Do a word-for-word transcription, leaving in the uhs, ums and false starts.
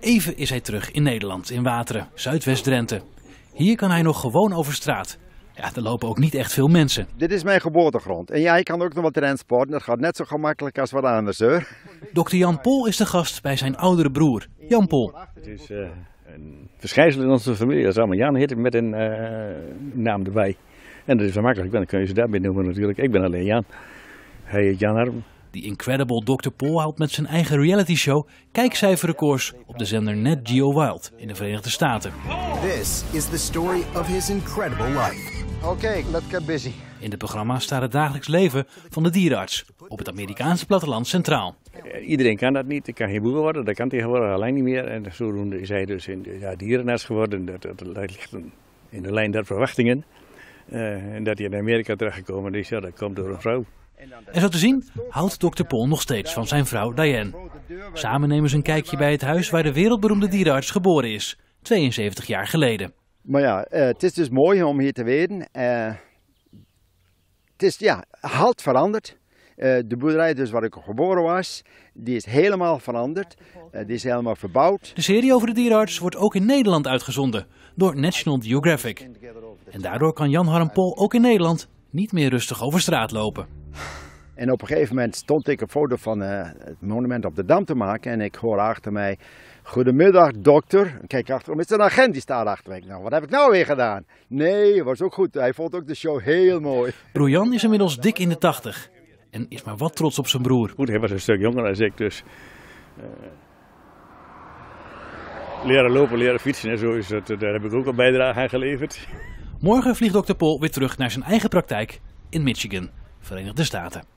Even is hij terug in Nederland, in Wateren, Zuidwest-Drenthe. Hier kan hij nog gewoon over straat. Ja, er lopen ook niet echt veel mensen. Dit is mijn geboortegrond. En ja, ik kan ook nog wat transporten. Dat gaat net zo gemakkelijk als wat anders, hoor. dokter Jan Pol is de gast bij zijn oudere broer, Jan Pol. Het is uh, een verschijnsel in onze familie. Dat is allemaal Jan heet met een uh, naam erbij. En dat is wel makkelijk, dan kun je ze daarbij noemen natuurlijk. Ik ben alleen Jan. Hij heet Jan Harm. Die incredible dokter Pol haalt met zijn eigen realityshow kijkcijferrecords op de zender Nat Geo Wild in de Verenigde Staten. This is the story of his incredible life. Oké, okay, let's get busy. In het programma staat het dagelijks leven van de dierenarts op het Amerikaanse platteland centraal. Iedereen kan dat niet. Ik kan geen boer worden, dat kan tegenwoordig alleen niet meer. En zodoende is hij dus in, ja, dierenarts geworden. Dat, dat, dat ligt in de lijn der verwachtingen. Uh, en dat hij in Amerika terechtgekomen is, ja, dat komt door een vrouw. En zo te zien houdt dokter Pol nog steeds van zijn vrouw Diane. Samen nemen ze een kijkje bij het huis waar de wereldberoemde dierenarts geboren is, tweeënzeventig jaar geleden. Maar ja, uh, het is dus mooi om hier te weten. Uh, het is ja, halt veranderd. Uh, de boerderij dus waar ik geboren was, die is helemaal veranderd. Uh, die is helemaal verbouwd. De serie over de dierenarts wordt ook in Nederland uitgezonden door National Geographic. En daardoor kan Jan Harm Pol ook in Nederland niet meer rustig over straat lopen. En op een gegeven moment stond ik een foto van uh, het monument op de Dam te maken en ik hoor achter mij: "Goedemiddag dokter." Kijk achterom, is er een agent die staat achter mij. Nou, wat heb ik nou weer gedaan? Nee, was ook goed. Hij vond ook de show heel mooi. Broer Jan is inmiddels dik in de tachtig en is maar wat trots op zijn broer. Goed, hij was een stuk jonger dan ik, dus uh, leren lopen, leren fietsen en zo is het. Daar heb ik ook een bijdrage aan geleverd. Morgen vliegt dokter Pol weer terug naar zijn eigen praktijk in Michigan, Verenigde Staten.